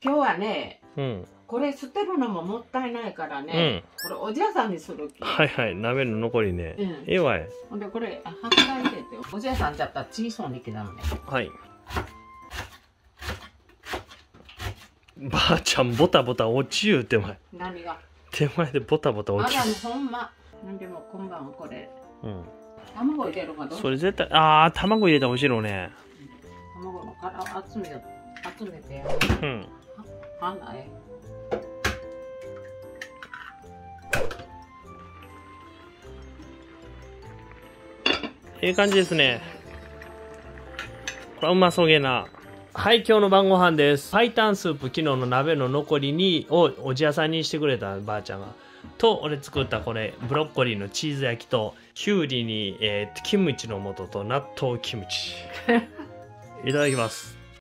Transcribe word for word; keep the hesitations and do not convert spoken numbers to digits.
今日はね、 うん。 これ捨てるのももったいないからね、これおじやさんにする気。 はいはい、鍋の残りね。 うん、 ええわい。 ほんでこれ白菜入れて、おじやさんじゃったら小さいにきなのね。 はい。ばあちゃんボタボタ落ちゆうてまい。 何が？ 手前でボタボタ落ちあら、ほんま。なんでも今晩これ。 うん。 卵入れるかどう？ それ絶対、ああ、卵入れたら美味しいのね。 卵の殻を集めよ、集めて。 うん。 は、はない。 ええ感じですね。これはうまそうげな。はい、今日の晩ご飯です。白湯スープ、昨日の鍋の残りにをおじやさんにしてくれたばあちゃんが。と、俺作ったこれ、ブロッコリーのチーズ焼きと、きゅうりに、えー、キムチの素と納豆キムチ。いただきます。